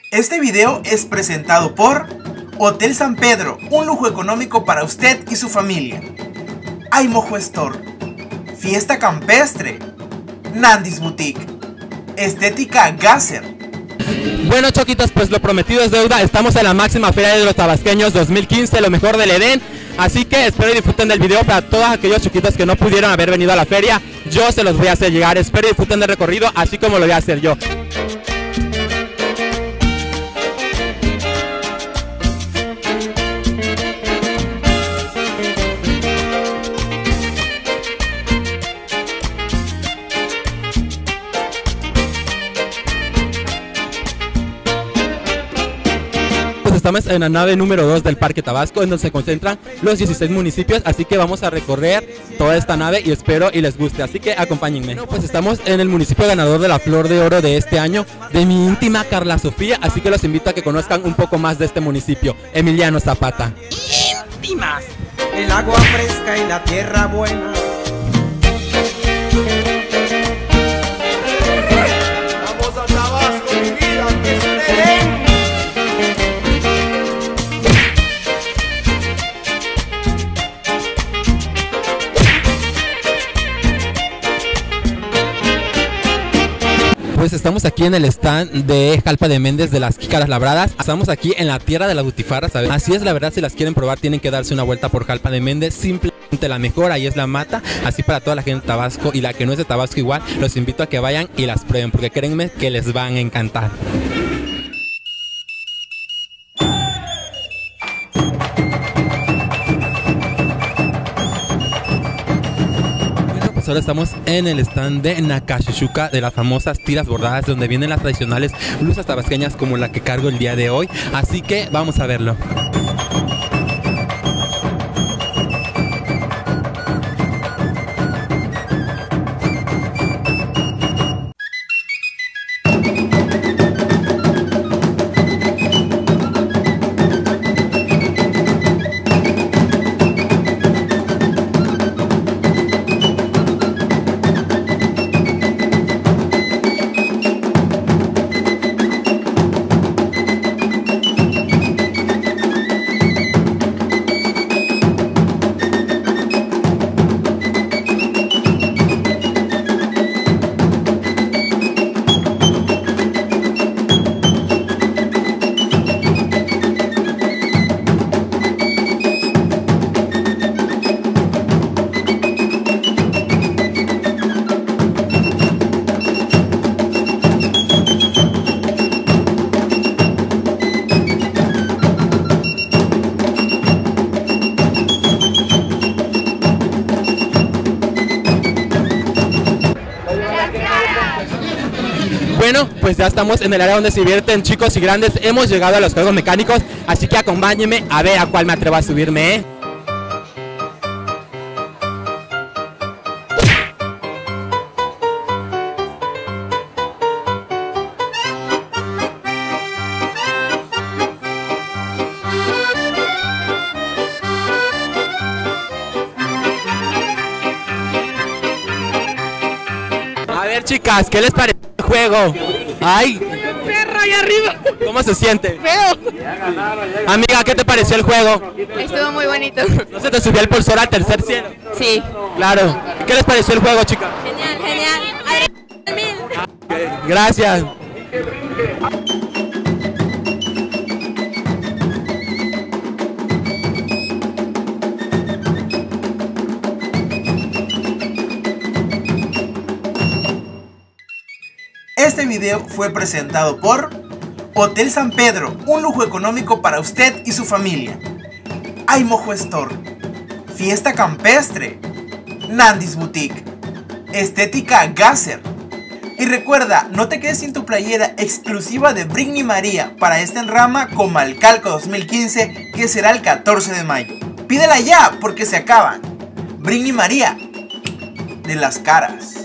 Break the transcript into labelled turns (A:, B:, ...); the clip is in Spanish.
A: Este video es presentado por Hotel San Pedro, un lujo económico para usted y su familia. Mojo Store, Fiesta Campestre, Nandis Boutique, Estética Gasser.
B: Bueno, choquitos, pues lo prometido es deuda. Estamos en la máxima feria de los tabasqueños 2015, lo mejor del Edén. Así que espero y disfruten del video. Para todos aquellos choquitos que no pudieron haber venido a la feria, yo se los voy a hacer llegar. Espero y disfruten del recorrido, así como lo voy a hacer yo. Estamos en la nave número 2 del Parque Tabasco, en donde se concentran los 16 municipios, así que vamos a recorrer toda esta nave y espero y les guste, así que acompáñenme. Bueno, pues estamos en el municipio ganador de la Flor de Oro de este año, de mi íntima Carla Sofía, así que los invito a que conozcan un poco más de este municipio, Emiliano Zapata. ¡Íntimas!
C: El agua fresca y la tierra buena. Vamos a Tabasco, mi vida, que es un Edén.
B: Pues estamos aquí en el stand de Jalpa de Méndez de las Jícaras Labradas. Estamos aquí en la tierra de la butifarra, ¿sabes? Así es, la verdad, si las quieren probar tienen que darse una vuelta por Jalpa de Méndez. Simplemente la mejor, ahí es la mata. Así para toda la gente de Tabasco y la que no es de Tabasco igual, los invito a que vayan y las prueben, porque créanme que les van a encantar. Ahora estamos en el stand de Nakashishuka, de las famosas tiras bordadas, donde vienen las tradicionales blusas tabasqueñas como la que cargo el día de hoy, así que vamos a verlo. Bueno, pues ya estamos en el área donde se divierten chicos y grandes. Hemos llegado a los juegos mecánicos, así que acompáñenme a ver a cuál me atrevo a subirme, ¿eh? A ver, chicas, ¿qué les parece el juego? ¡Ay!
D: Un perro ahí arriba.
B: ¿Cómo se siente?
D: Feo.
B: Amiga, ¿qué te pareció el juego?
D: Estuvo muy bonito.
B: ¿No se te subió el pulsor al tercer cielo?
D: Sí.
B: Claro. ¿Qué les pareció el juego, chicas?
D: Genial, genial.
B: Gracias.
A: Este video fue presentado por Hotel San Pedro, un lujo económico para usted y su familia. Mojo Store, Fiesta Campestre, Nandis Boutique, Estética Gasser. Y recuerda, no te quedes sin tu playera exclusiva de Britney María para esta enrama Comalcalco 2015, que será el 14 de mayo. Pídela ya porque se acaban. Britney María, de las caras.